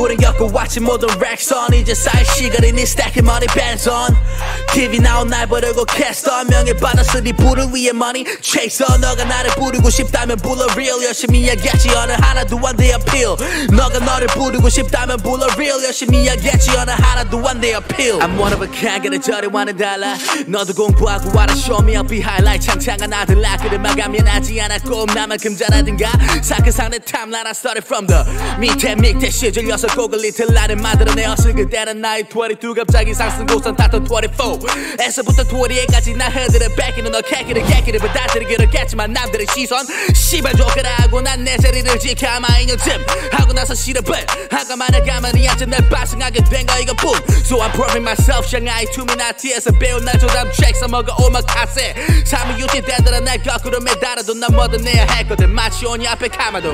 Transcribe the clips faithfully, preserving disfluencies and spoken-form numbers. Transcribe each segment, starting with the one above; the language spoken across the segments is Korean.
우린 겪어왔지 모든 렉선 이제 쌓일 시간이 네 스택의 머리 벤선 티비 나온 날 버리고 캐스터 명예받았으니 부를 위해 money chaser 너가 나를 부르고 싶다면 불러 real 열심히 하겠지 어느 하나도 안 돼 appeal 너가 너를 부르고 싶다면 불러 real 열심히 하겠지 어느 하나도 안 돼 appeal I'm one of a kind 그래 저리와는 달라 너도 공부하고 와라 show me up be highlight 창창한 아들 라그를 마감면 하지 않아 꼭 나만큼 잘하든가 사크상 내 timeline I started from the 밑에 밑에 시절려서 곡을 리틀 나를 만들어내었을 그때는 나이 이십이 갑자기 상승 고선 탔던 이십사 에서부터 이십팔까지 나 흔들어 뺏기는 너 캐기를 깨기를 받아들이기를 깼지만 남들의 시선 씨발 조카라고 난 내 자리를 지켜 아마 이 년쯤 하고 나서 실업을 하가만을 가만히 앉아 날 반성하게 된 거 이것뿐 So I'm proving myself 샹하이 투미나티에서 배운 날 조담 트랙 써먹어 오마카세 삶이 유지되더라 날 거꾸로 매달아도 난 뭐든 내야 했거든 마치 오니 앞에 카마도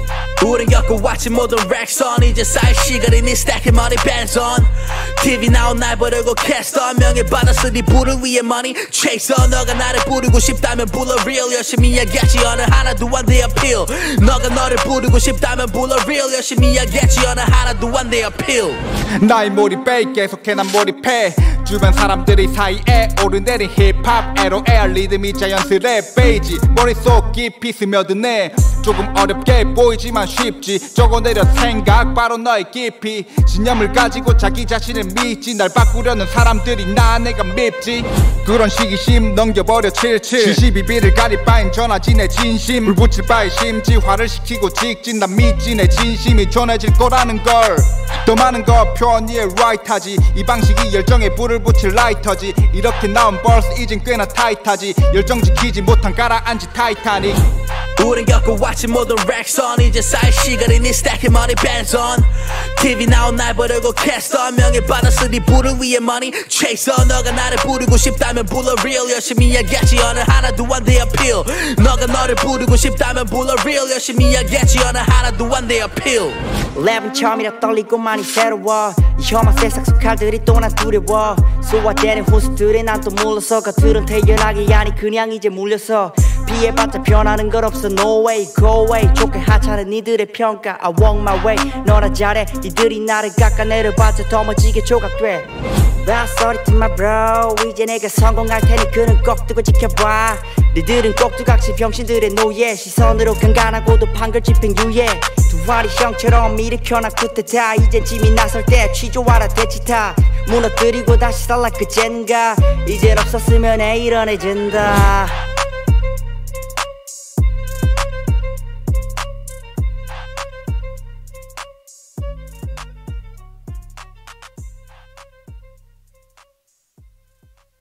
우린 겪어왔지 모든 렉선 이제 쌓일 시간이 네 스택의 머리 벤선 티비 나온 날 버리고 캐스터 명예받았으니 부를 위해 money chaser 너가 나를 부르고 싶다면 불러 real 열심히 하겠지 어느 하나도 안 돼 appeal 너가 너를 부르고 싶다면 불러 real 열심히 하겠지 어느 하나도 안 돼 appeal 나의 몰입에 계속해 난 몰입해 주변 사람들이 사이에 오르내린 힙합 엘오엘 리듬이 자연스레 베이지 머릿속 깊이 스며드네 조금 어렵게 보이지만 쉽지 적어내려 생각 바로 너의 깊이 신념을 가지고 자기 자신을 믿지 날 바꾸려는 사람들이 나 내가 밉지 그런 시기심 넘겨버려 칠칠 시시비비를 가릴 바엔 전하지 내 진심 불 붙일 바에 심지화를 시키고 직진 난 믿지 내 진심이 전해질 거라는 걸 더 많은 거 표현이에 right하지 이 방식이 열정에 불을 붙일 라이터지 이렇게 나온 벌스 이젠 꽤나 타이트하지 열정 지키지 못한 가라앉은 타이타닉 우린 겪어왔지 모든 렉선 이제 쌓일 시간이 네 스택의 머리 벤선 티비 나온 날 버리고 캐스터 명예받았으니 부를 위해 money chaser 너가 나를 부르고 싶다면 불러 real 열심히 하겠지 어느 하나도 안 돼 appeal 너가 너를 부르고 싶다면 불러 real 열심히 하겠지 어느 하나도 안 돼 appeal 랩은 처음이라 떨리고 많이 새로워 이 혐한 세상 속 칼들이 또 난 두려워 소화되는 훈수들에 난 또 물러서 겉들은 태연하게 아니 그냥 이제 물려서 피해봤자 변하는 건 없어 no way go away 좋게 하찮은 니들의 평가 I walk my way 너나 잘해 니들이 나를 깎아내려봤자 더 멋지게 조각돼 Well sorry to my bro 이제 내가 성공할 테니 그는 꼭 두고 지켜봐 니들은 꼭두각시 병신들의 노예 시선으로 간간하고도 판결집행 유예 두 알이 형처럼 일으켜놔 쿠데타 이젠 짐이 나설 때 취조하라 대치타 무너뜨리고 다시 살라 그젠가 이젠 없었으면 내일은 해진다